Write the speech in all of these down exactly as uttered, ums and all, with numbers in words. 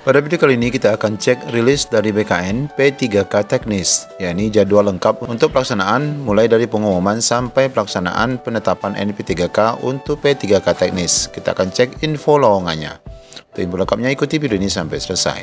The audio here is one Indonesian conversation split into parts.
Pada video kali ini kita akan cek rilis dari B K N P tiga K Teknis, yakni jadwal lengkap untuk pelaksanaan mulai dari pengumuman sampai pelaksanaan penetapan N I P tiga K untuk P tiga K Teknis. Kita akan cek info lowongannya. Untuk info lengkapnya ikuti video ini sampai selesai.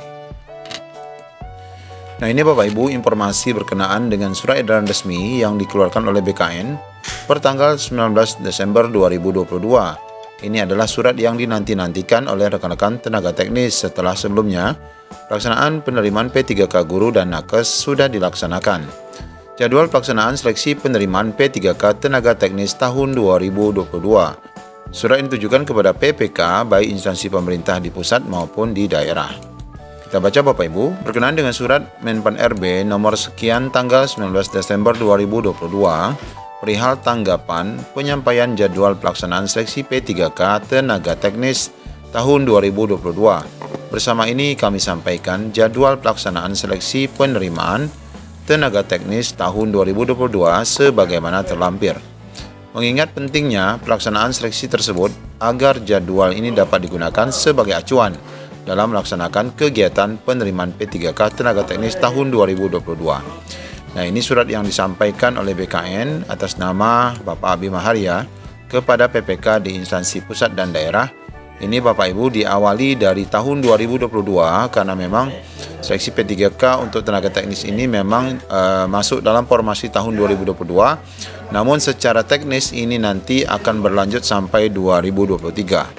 Nah, ini Bapak Ibu informasi berkenaan dengan surat edaran resmi yang dikeluarkan oleh B K N per tanggal sembilan belas Desember dua ribu dua puluh dua. Ini adalah surat yang dinanti-nantikan oleh rekan-rekan tenaga teknis setelah sebelumnya pelaksanaan penerimaan P tiga K guru dan nakes sudah dilaksanakan. Jadwal pelaksanaan seleksi penerimaan P tiga K tenaga teknis tahun dua ribu dua puluh dua. Surat ini ditujukan kepada P P K baik instansi pemerintah di pusat maupun di daerah. Kita baca Bapak Ibu, berkenaan dengan surat Menpan R B nomor sekian tanggal sembilan belas Desember dua ribu dua puluh dua perihal tanggapan penyampaian jadwal pelaksanaan seleksi P tiga K tenaga teknis tahun dua ribu dua puluh dua. Bersama ini kami sampaikan jadwal pelaksanaan seleksi penerimaan tenaga teknis tahun dua ribu dua puluh dua sebagaimana terlampir. Mengingat pentingnya pelaksanaan seleksi tersebut agar jadwal ini dapat digunakan sebagai acuan dalam melaksanakan kegiatan penerimaan P tiga K tenaga teknis tahun dua ribu dua puluh dua. Nah, ini surat yang disampaikan oleh B K N atas nama Bapak Bima Arya kepada P P K di instansi pusat dan daerah. Ini Bapak Ibu diawali dari tahun dua ribu dua puluh dua karena memang seleksi P tiga K untuk tenaga teknis ini memang uh, masuk dalam formasi tahun dua ribu dua puluh dua. Namun secara teknis ini nanti akan berlanjut sampai dua ribu dua puluh tiga.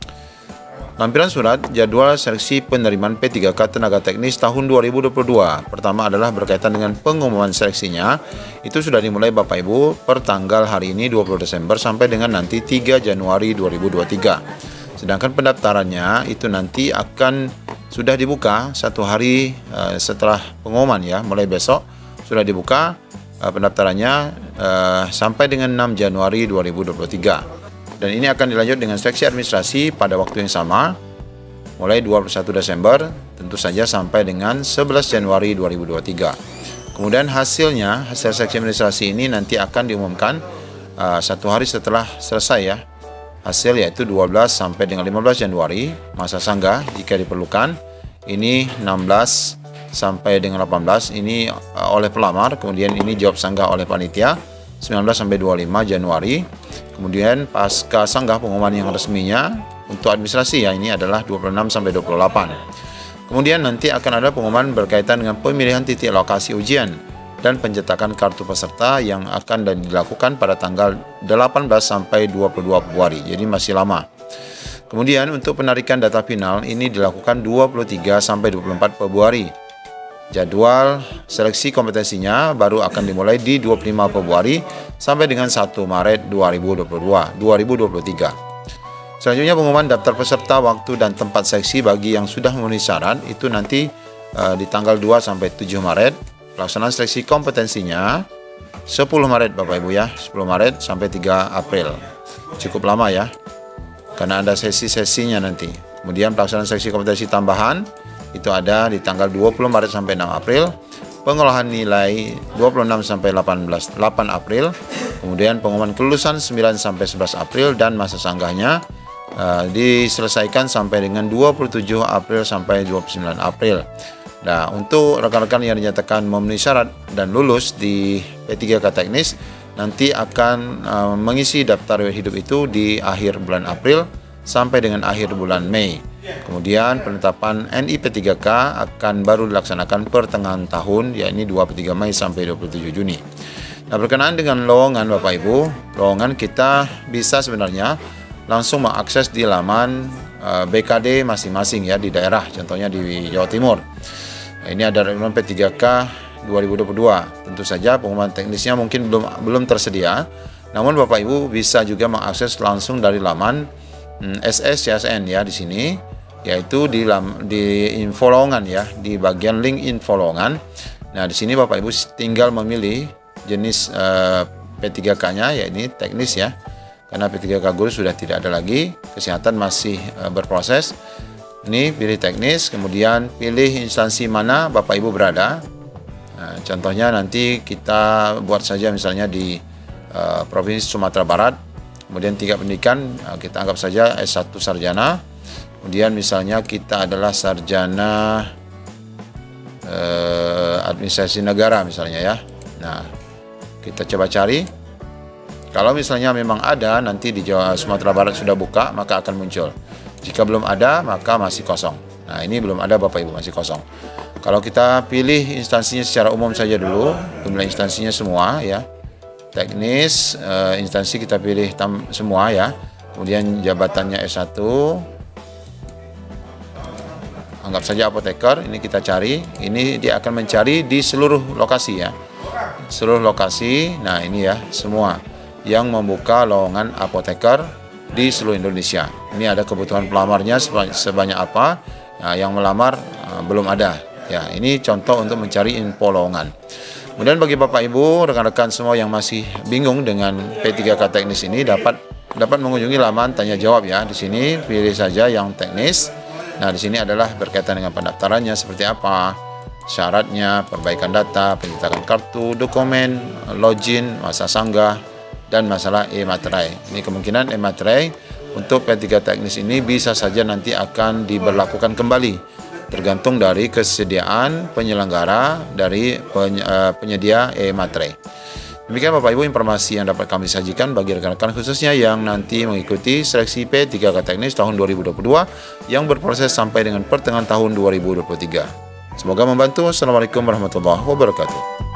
Lampiran surat jadwal seleksi penerimaan P tiga K tenaga teknis tahun dua ribu dua puluh dua. Pertama adalah berkaitan dengan pengumuman seleksinya. Itu sudah dimulai Bapak Ibu per tanggal hari ini dua puluh Desember sampai dengan nanti tiga Januari dua ribu dua puluh tiga. Sedangkan pendaftarannya itu nanti akan sudah dibuka satu hari uh, setelah pengumuman ya, mulai besok sudah dibuka uh, pendaftarannya uh, sampai dengan enam Januari dua ribu dua puluh tiga. Dan ini akan dilanjut dengan seleksi administrasi pada waktu yang sama, mulai dua puluh satu Desember, tentu saja sampai dengan sebelas Januari dua ribu dua puluh tiga. Kemudian hasilnya, hasil seleksi administrasi ini nanti akan diumumkan uh, satu hari setelah selesai ya. Hasil yaitu dua belas sampai dengan lima belas Januari, masa sanggah jika diperlukan. Ini enam belas sampai dengan delapan belas, ini uh, oleh pelamar, kemudian ini jawab sanggah oleh panitia, sembilan belas sampai dua puluh lima Januari. Kemudian pasca sanggah pengumuman yang resminya untuk administrasi ya, ini adalah dua puluh enam sampai dua puluh delapan. Kemudian nanti akan ada pengumuman berkaitan dengan pemilihan titik lokasi ujian dan pencetakan kartu peserta yang akan dilakukan pada tanggal delapan belas sampai dua puluh dua Februari. Jadi masih lama. Kemudian untuk penarikan data final ini dilakukan dua puluh tiga sampai dua puluh empat Februari. Jadwal seleksi kompetensinya baru akan dimulai di dua puluh lima Februari sampai dengan satu Maret dua ribu dua puluh tiga. Selanjutnya pengumuman daftar peserta, waktu dan tempat seleksi bagi yang sudah memenuhi syarat itu nanti uh, di tanggal dua sampai tujuh Maret. Pelaksanaan seleksi kompetensinya sepuluh Maret Bapak Ibu ya, sepuluh Maret sampai tiga April. Cukup lama ya, karena ada sesi-sesinya nanti. Kemudian pelaksanaan seleksi kompetensi tambahan itu ada di tanggal dua puluh Maret sampai enam April, pengolahan nilai dua puluh enam sampai delapan belas delapan April, kemudian pengumuman kelulusan sembilan sampai sebelas April dan masa sanggahnya uh, diselesaikan sampai dengan dua puluh tujuh April sampai dua puluh sembilan April. Nah, untuk rekan-rekan yang dinyatakan memenuhi syarat dan lulus di P tiga K Teknis nanti akan uh, mengisi daftar riwayat hidup itu di akhir bulan April sampai dengan akhir bulan Mei. Kemudian penetapan N I P tiga K akan baru dilaksanakan pertengahan tahun, yakni dua puluh tiga Mei sampai dua puluh tujuh Juni. Nah, berkenaan dengan lowongan Bapak Ibu, lowongan kita bisa sebenarnya langsung mengakses di laman uh, B K D masing-masing ya di daerah, contohnya di Jawa Timur. Nah, ini ada rekrutmen P tiga K dua ribu dua puluh dua. Tentu saja pengumuman teknisnya mungkin belum belum tersedia. Namun Bapak Ibu bisa juga mengakses langsung dari laman hmm, S S C S N ya di sini, yaitu di di info lowongan ya, di bagian link info lowongan. Nah, di sini Bapak Ibu tinggal memilih jenis uh, P tiga K-nya, ya ini teknis ya. Karena P tiga K guru sudah tidak ada lagi, kesehatan masih uh, berproses. Ini pilih teknis, kemudian pilih instansi mana Bapak Ibu berada. Nah, contohnya nanti kita buat saja misalnya di uh, Provinsi Sumatera Barat. Kemudian tingkat pendidikan uh, kita anggap saja S satu sarjana. Kemudian misalnya kita adalah sarjana eh, administrasi negara misalnya ya. Nah, kita coba cari. Kalau misalnya memang ada, nanti di Jawa Sumatera Barat sudah buka, maka akan muncul. Jika belum ada, maka masih kosong. Nah, ini belum ada Bapak Ibu, masih kosong. Kalau kita pilih instansinya secara umum saja dulu, jumlah instansinya semua ya. Teknis, eh, instansi kita pilih tam, semua ya. Kemudian jabatannya S satu. Anggap saja apoteker, ini kita cari. Ini dia akan mencari di seluruh lokasi ya. Seluruh lokasi, nah ini ya, semua yang membuka lowongan apoteker di seluruh Indonesia. Ini ada kebutuhan pelamarnya sebanyak apa, nah, yang melamar uh, belum ada. Ya, ini contoh untuk mencari info lowongan. Kemudian bagi Bapak Ibu, rekan-rekan semua yang masih bingung dengan P tiga K teknis ini dapat dapat mengunjungi laman tanya jawab ya. Di sini pilih saja yang teknis. Nah, di sini adalah berkaitan dengan pendaftarannya seperti apa, syaratnya, perbaikan data, pencetakan kartu, dokumen, login, masa sanggah, dan masalah e-materai. Ini kemungkinan e-materai untuk P tiga teknis ini bisa saja nanti akan diberlakukan kembali, tergantung dari kesediaan penyelenggara dari penyedia e-materai. Demikian Bapak Ibu informasi yang dapat kami sajikan bagi rekan-rekan khususnya yang nanti mengikuti seleksi P tiga K teknis tahun dua ribu dua puluh dua yang berproses sampai dengan pertengahan tahun dua ribu dua puluh tiga. Semoga membantu. Assalamualaikum warahmatullahi wabarakatuh.